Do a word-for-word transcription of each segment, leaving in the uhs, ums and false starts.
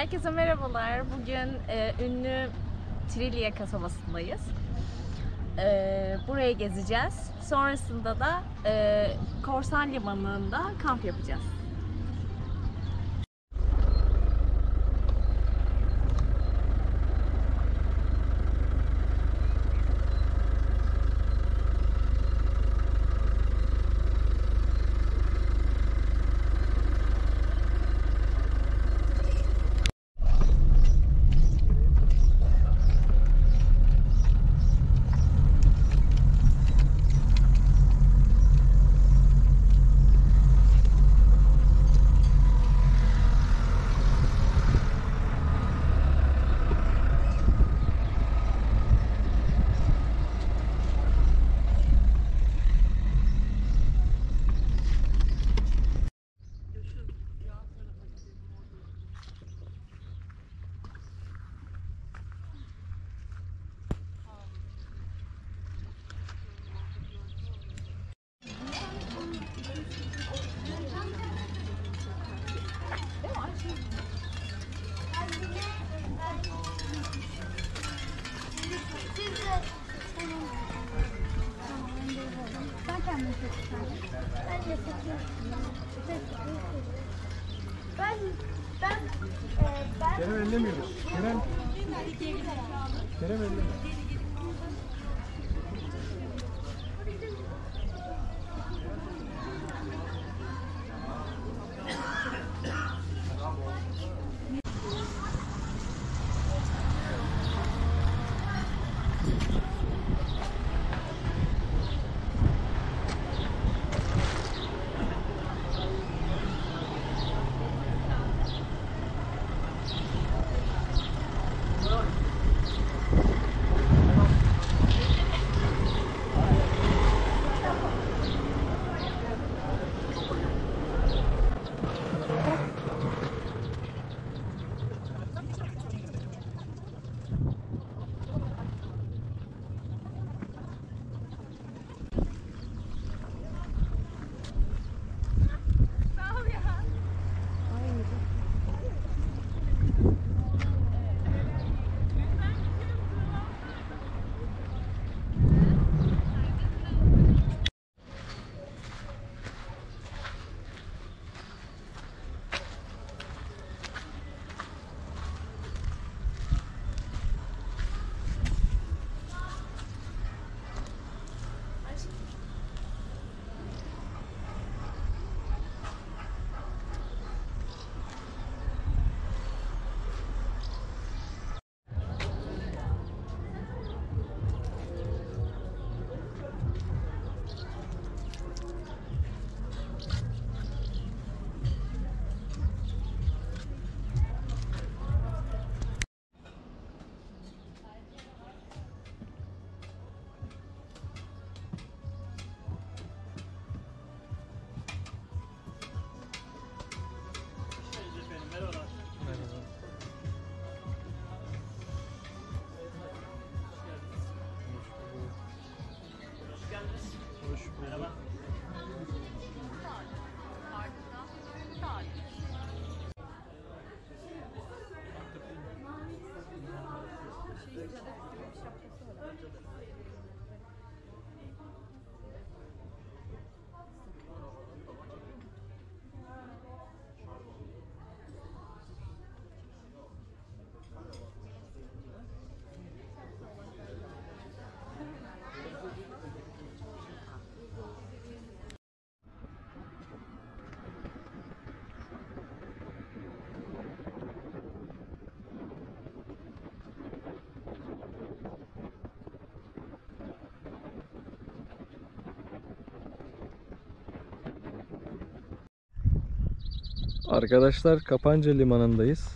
Herkese merhabalar. Bugün e, ünlü Trilye kasabasındayız. E, burayı gezeceğiz. Sonrasında da e, Korsan Limanı'nda kamp yapacağız. Ben ben e, ben Kerem ellemiyoruz. Kerem. Kerem ellemiyor. Arkadaşlar Kapanca Limanı'ndayız.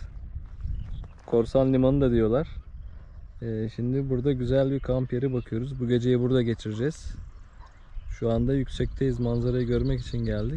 Korsan Limanı da diyorlar. Ee, şimdi burada güzel bir kamp yeri bakıyoruz. Bu geceyi burada geçireceğiz. Şu anda yüksekteyiz. Manzarayı görmek için geldik.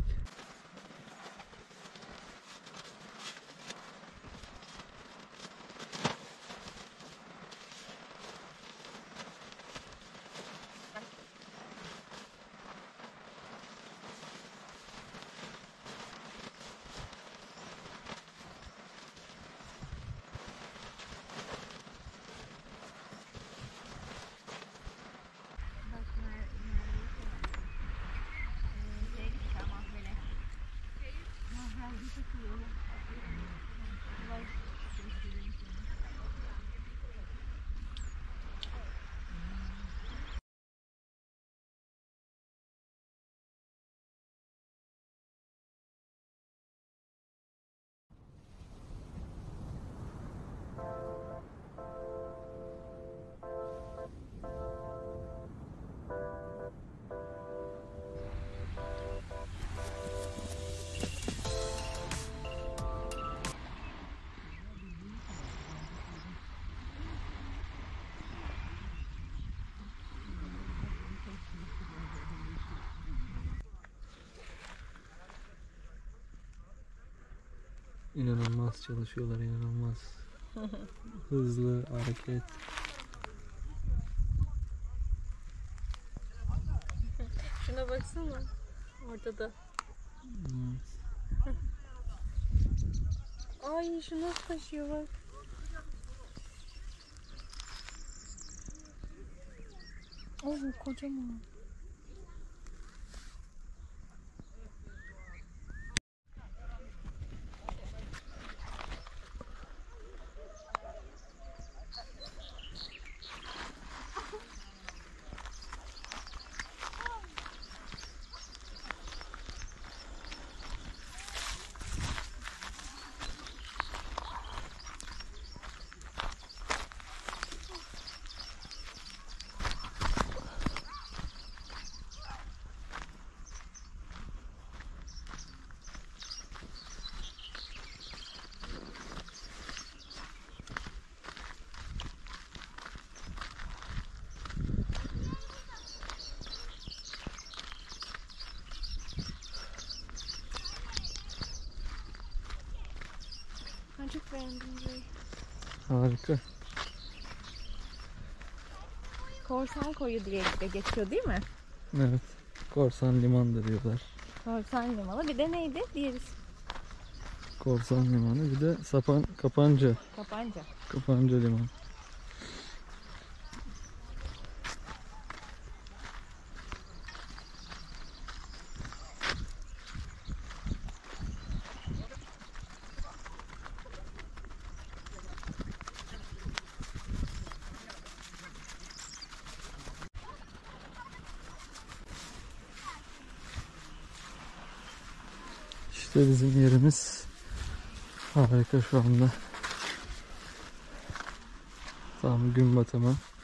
İnanılmaz çalışıyorlar, inanılmaz. Hızlı hareket. Şuna baksana. Orada da. Hmm. Ay şu nasıl taşıyor bak. Oh kocaman. Ben çok beğendim burayı. Harika. Korsan koyu diye de geçiyor değil mi? Evet. Korsan liman da diyorlar. Korsan limanı. Bir de neydi? Diğeri Korsan limanı, bir de Sapan Kapanca. Kapanca. Kapanca limanı. İşte bizim yerimiz. Harika şu anda. Tam gün batımı.